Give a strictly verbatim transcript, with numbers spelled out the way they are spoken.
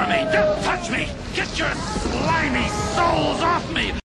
from me! Don't touch me! Get your slimy souls off me!